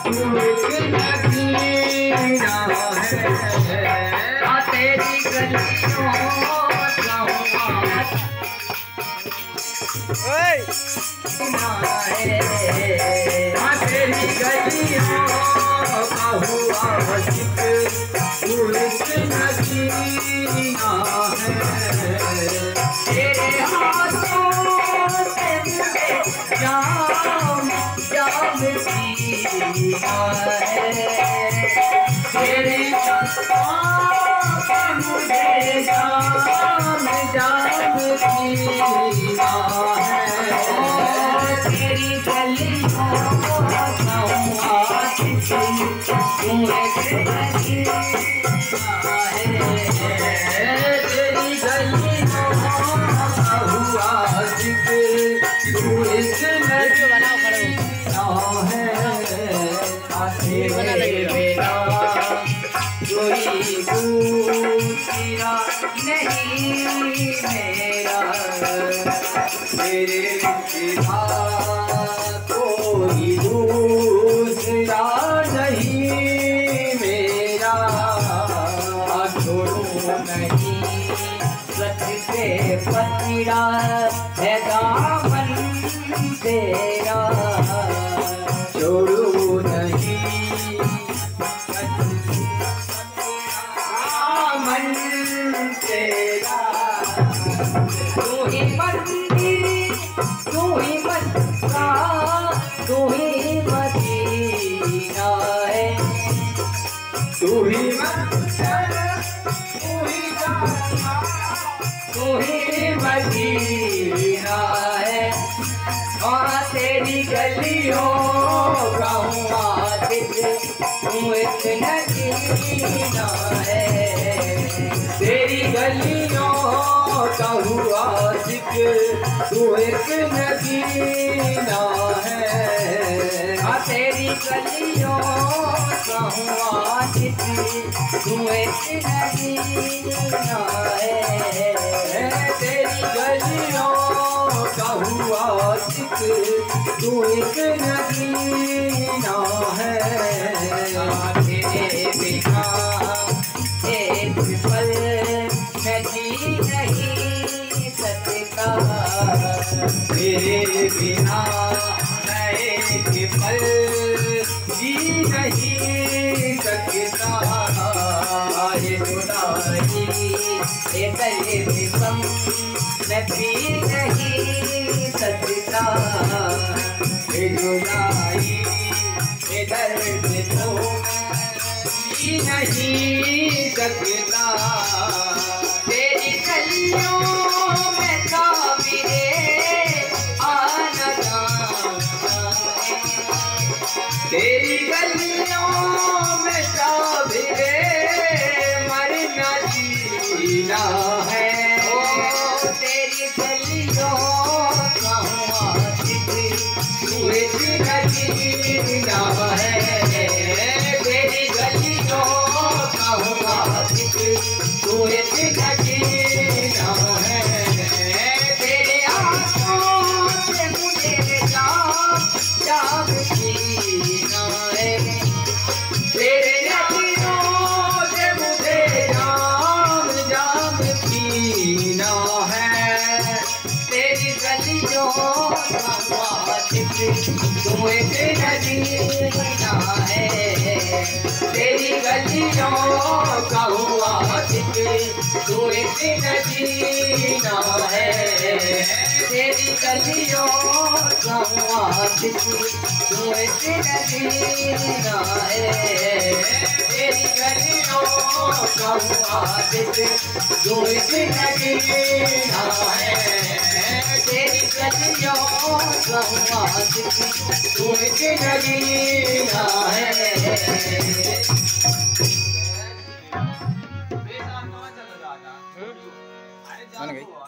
तू एक नगीना है तेरी गलियों तेरी गलियों का हुआ आशिक तू एक नगीना है तेरे हाथों से मुझे जाम जाम पीना है तेरे हाथों से मुझे जाम जाम पीना है तेरी गलियों का हुआ आशिक तू एक नगीना है तेरी गलियों का हुआ आशिक तू एक नगीना है मेरा कोई दूसरा नहीं मेरा तेरे सिवा कोई दूसरा नहीं मेरा छोड़ू नहीं सकते पतिरा है दामन तेरा छोड़ू नहीं दामन तेरा तू ही मंदिर तू ही मक्का तू ही मदीना है तू ही मक्का तू ही तू ही मदीना है और तेरी गलियों का हुआ आशिक तू एक नगीना है तेरी गलियों का हुआ आशिक तू एक नगीना है तेरी गलियों का हुआ आशिक तू एक नगीना है तेरी गलियों का हुआ आशिक तू एक नगीना है तेरे बिना एक पल मैं जी नहीं सकता तेरे बिना मैं एक पल जी नहीं सकता ये जुदाई ये दर्द कम मैं पी नहीं सकता ये जुदाई ये दर्द तो पी नहीं सकता तेरी गलियों में काबिले आना जाना तेरी गलियों में काबिले मरना जीना है ओ तेरी गलियों का हुआ आशिक तू एक नगीना है तेरी गलियों का हुआ आशिक तू एक नगीना है तेरे हाथों से मुझे जाम पीना है तेरे नगीनों से मुझे जाम पीना है तेरी गलियों का हुआ आशिक तू एक नगीना है तेरी गलियों का हुआ आशिक तू एक नगीना है तेरी गलियों का हुआ आशिक तू एक नगीना है तेरी गलियों का हुआ आशिक तू एक नगीना है तेरी गलियों का हुआ आशिक तू एक नगीना है